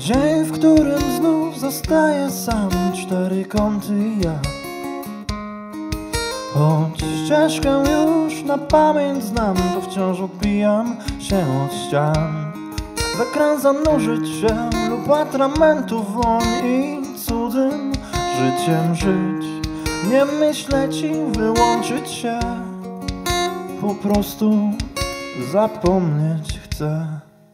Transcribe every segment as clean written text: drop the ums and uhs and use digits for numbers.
Dzień, w którym znów zostaję sam, cztery kąty i ja. Choć ścieżkę już na pamięć znam, to wciąż odbijam się od ścian. W ekran zanurzyć się lub atramentu woń i cudzym życiem żyć. Nie myśleć i wyłączyć się, po prostu zapomnieć chcę.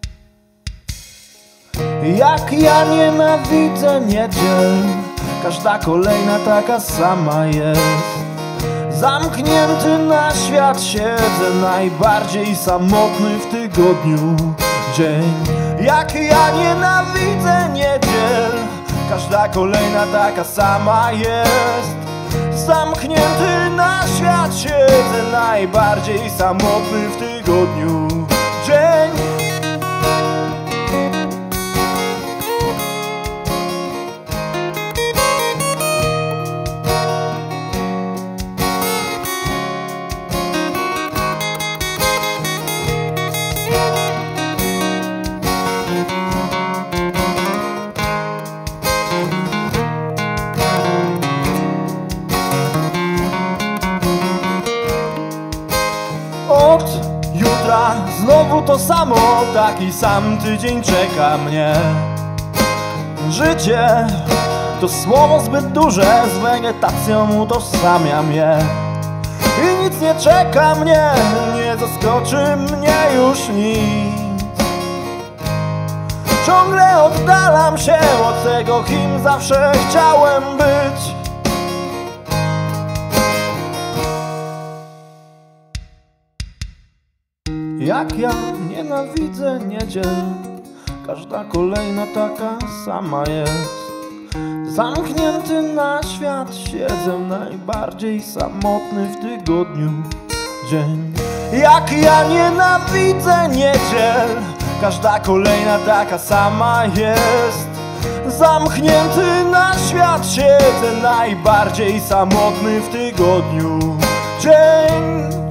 Jak ja nienawidzę niedziel, każda kolejna taka sama jest. Zamknięty na świat siedzę, najbardziej samotny w tygodniu dzień. Jak ja nienawidzę niedziel, każda kolejna taka sama jest. Zamknięty na świat siedzę, najbardziej samotny w tygodniu dzień. Od jutra znowu to samo, taki sam tydzień czeka mnie. Życie to słowo zbyt duże, z wegetacją utożsamiam je. I nic nie czeka mnie, nie zaskoczy mnie już nic. Ciągle oddalam się od tego, kim zawsze chciałem być. Jak ja nienawidzę niedziel, każda kolejna taka sama jest. Zamknięty na świat siedzę, najbardziej samotny w tygodniu dzień. Jak ja nienawidzę niedziel, każda kolejna taka sama jest. Zamknięty na świat siedzę, najbardziej samotny w tygodniu dzień.